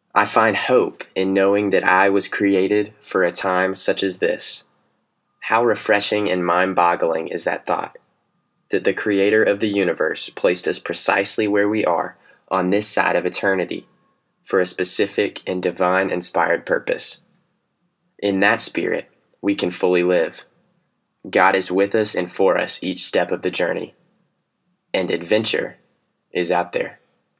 I find hope in knowing that I was created for a time such as this. How refreshing and mind-boggling is that thought, that the Creator of the universe placed us precisely where we are on this side of eternity for a specific and divine-inspired purpose. In that spirit, we can fully live. God is with us and for us each step of the journey. And adventure is out there.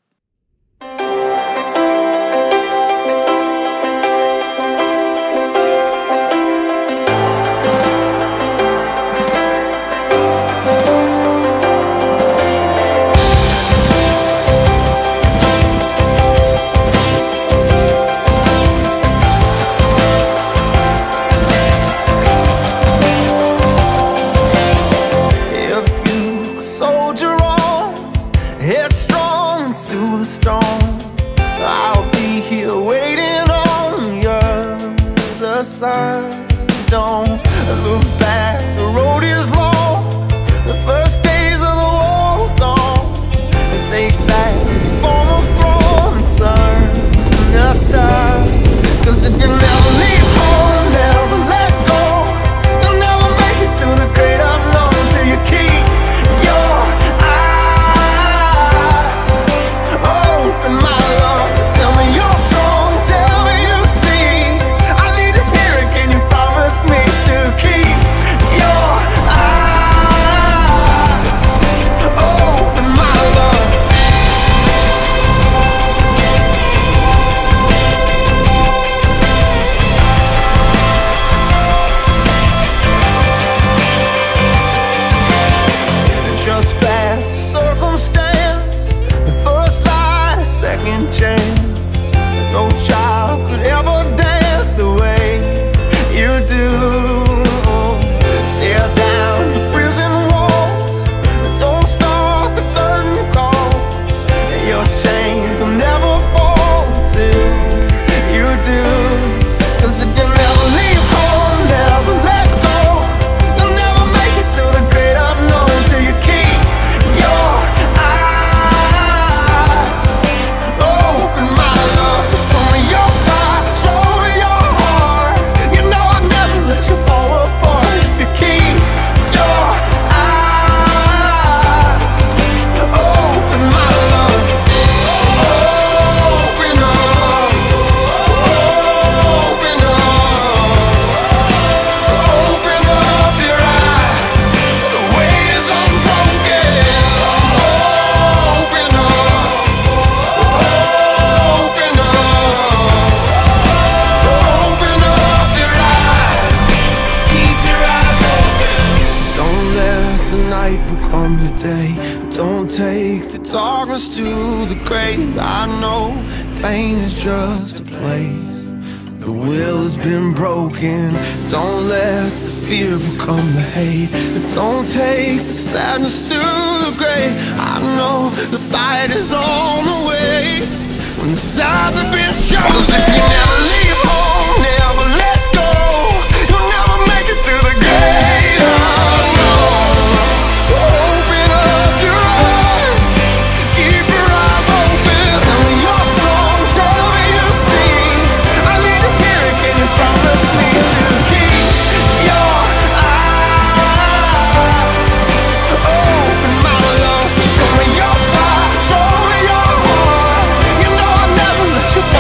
Don't look back, the road is long. The first days of the war gone. And take back the former throne and turn. 'Cause if you never leave home, never let go, you'll never make it to the great unknown till you keep your eyes open, my love. So tell me you're strong, tell me you see. I need to hear it, can you promise me to keep your eyes open, my love? Just past the circumstance, the first light, second chance. No child could ever dance the way you do. Tear down the prison walls, don't start the curtain calls. Your chains will never fall till you do. 'Cause if you never leave home, never let go, you'll never make it to the great unknown till you keep your eyes open, my love. So show me your fire, show me your heart. You know I'll never let you fall apart if you keep your eyes open, my love. Open up, open up your eyes. The way is unbroken. Open up, open up your eyes. Keep your eyes open. Don't let the night become the day. Don't take the darkness to the grave. I know pain is just a place. The will has been broken. Don't let the fear become the hate. Don't take the sadness to the grave. I know the fight is on the way. When the sides have been chosen, if you never leave home, never let go, you'll never make it to the great unknown. Open up your eyes, keep your eyes open. Tell me you're strong, tell me you see. I need to hear it, can you promise me to keep your eyes open, my love? So show me your fire, show me your heart. You know I'll never let you go.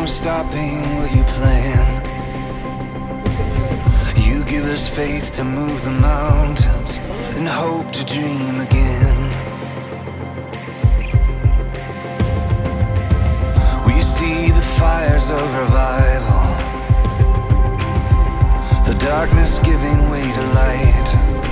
stopping what you plan. You give us faith to move the mountains and hope to dream again. We see the fires of revival, the darkness giving way to light,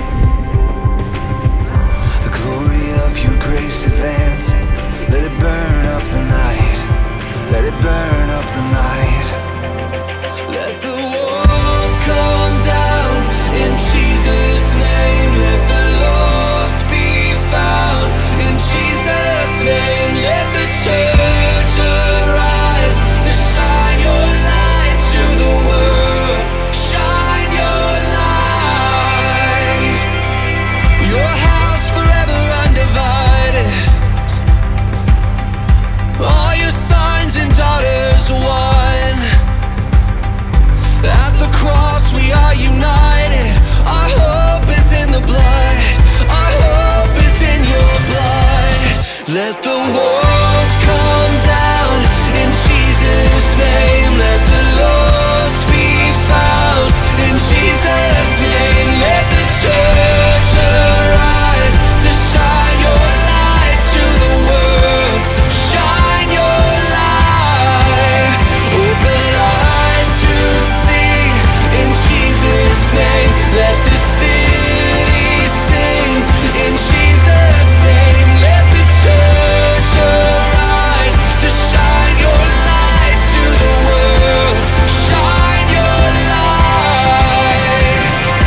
the glory of your grace advancing. Let it burn up the night, let it burn up the night. Let the walls come down in Jesus' name. Let the lost be found in Jesus' name. Let the church arise to shine your light to the world. Shine your light. Your house forever undivided. All your sons and daughters one. At the cross we are united. Our hope is in the blood. Our hope is in your blood. Let the walls come down in Jesus' name. Let the lost be found in Jesus' name. Let the church arise to shine your light to the world. Shine your light. Open eyes to see in Jesus' name. Let the city sing in Jesus' name. Let the church arise to shine your light to the world. Shine your light.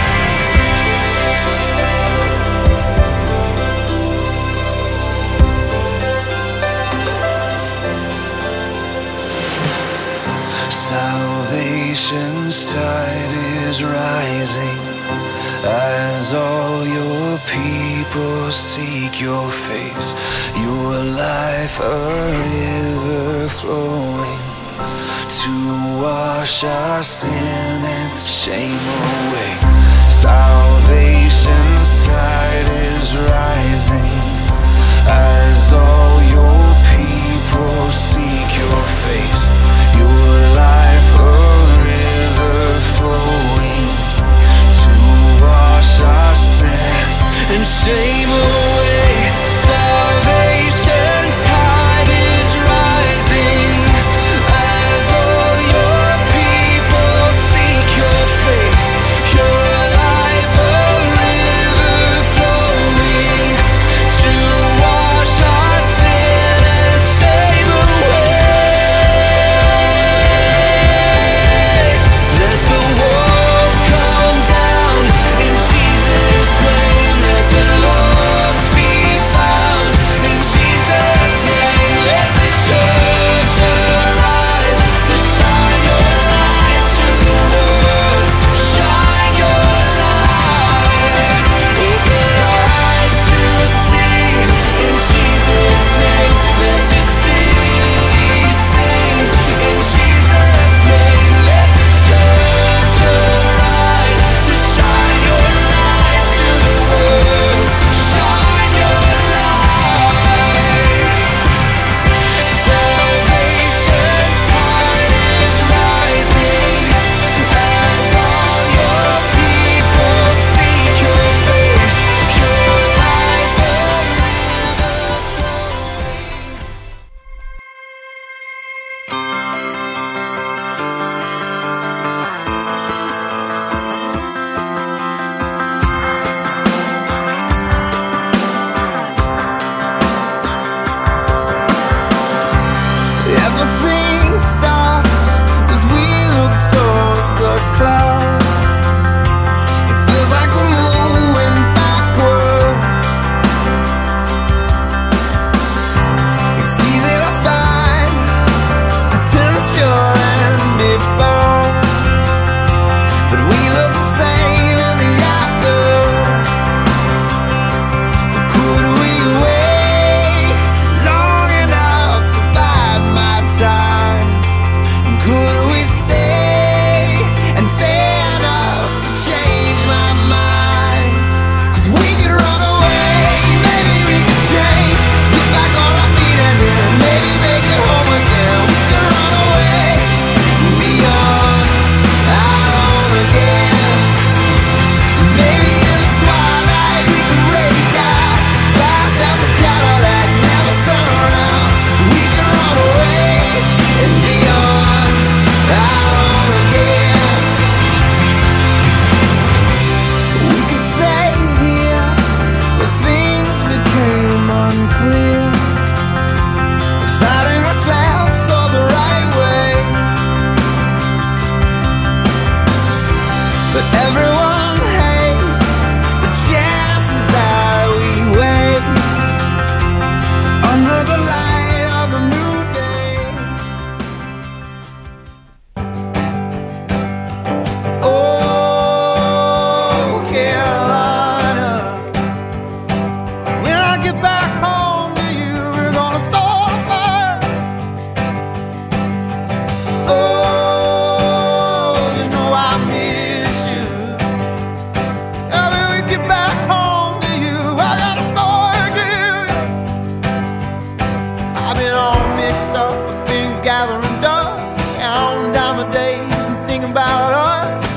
Salvation's tide is rising as all your people seek your face. Your life a river flowing to wash our sin and shame away. Salvation's tide is rising as all your people seek your face. Your life a river flowing to wash our sin and shame away. Salvation's tide is rising as all your people seek your face. Your life a river flowing to wash our sin and shame away. down the days and think about us.